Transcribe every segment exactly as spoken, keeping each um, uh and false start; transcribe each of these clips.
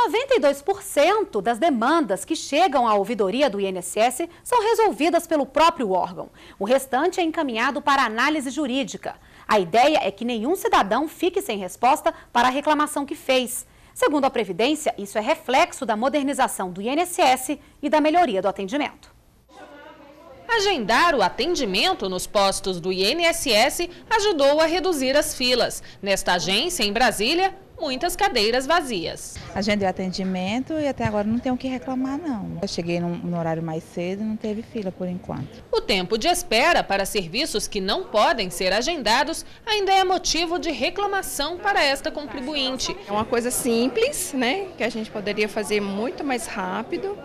noventa e dois por cento das demandas que chegam à ouvidoria do I N S S são resolvidas pelo próprio órgão. O restante é encaminhado para análise jurídica. A ideia é que nenhum cidadão fique sem resposta para a reclamação que fez. Segundo a Previdência, isso é reflexo da modernização do I N S S e da melhoria do atendimento. Agendar o atendimento nos postos do I N S S ajudou a reduzir as filas. Nesta agência, em Brasília, muitas cadeiras vazias. Agendei o atendimento e até agora não tenho o que reclamar, não. Eu cheguei no, no horário mais cedo e não teve fila por enquanto. O tempo de espera para serviços que não podem ser agendados ainda é motivo de reclamação para esta contribuinte. É uma coisa simples, né, que a gente poderia fazer muito mais rápido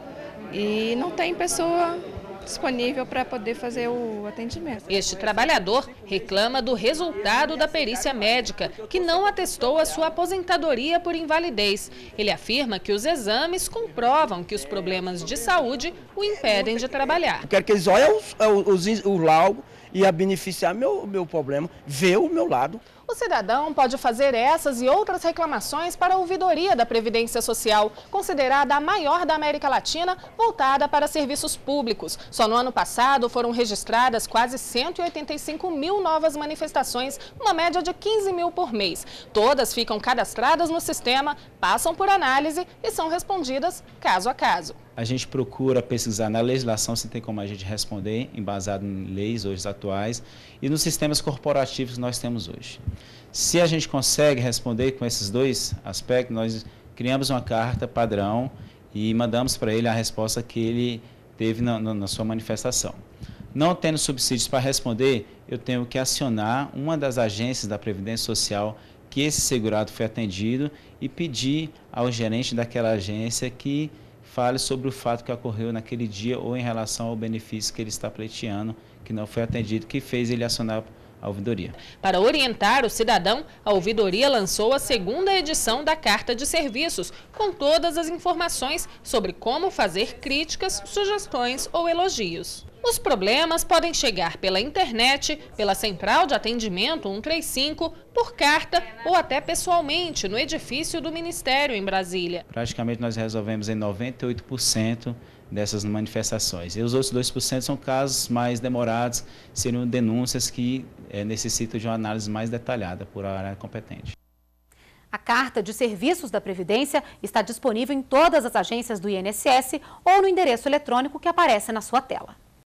e não tem pessoa disponível para poder fazer o atendimento. Este trabalhador reclama do resultado da perícia médica, que não atestou a sua aposentadoria por invalidez. Ele afirma que os exames comprovam que os problemas de saúde o impedem de trabalhar. Eu quero que eles olhem os, os, o laudo e a beneficiar meu, meu problema, ver o meu lado. O cidadão pode fazer essas e outras reclamações para a ouvidoria da Previdência Social, considerada a maior da América Latina, voltada para serviços públicos. Só no ano passado foram registradas quase cento e oitenta e cinco mil novas manifestações, uma média de quinze mil por mês. Todas ficam cadastradas no sistema, passam por análise e são respondidas caso a caso. A gente procura pesquisar na legislação se tem como a gente responder, embasado em leis hoje atuais, e nos sistemas corporativos que nós temos hoje. Se a gente consegue responder com esses dois aspectos, nós criamos uma carta padrão e mandamos para ele a resposta que ele teve na, na sua manifestação. Não tendo subsídios para responder, eu tenho que acionar uma das agências da Previdência Social que esse segurado foi atendido e pedir ao gerente daquela agência que fale sobre o fato que ocorreu naquele dia ou em relação ao benefício que ele está pleiteando, que não foi atendido, que fez ele acionar a ouvidoria. Para orientar o cidadão, a ouvidoria lançou a segunda edição da Carta de Serviços, com todas as informações sobre como fazer críticas, sugestões ou elogios. Os problemas podem chegar pela internet, pela central de atendimento cento e trinta e cinco, por carta ou até pessoalmente no edifício do Ministério em Brasília. Praticamente nós resolvemos em noventa e oito por cento dessas manifestações. E os outros dois por cento são casos mais demorados, seriam denúncias que é, necessitam de uma análise mais detalhada por a área competente. A Carta de Serviços da Previdência está disponível em todas as agências do I N S S ou no endereço eletrônico que aparece na sua tela.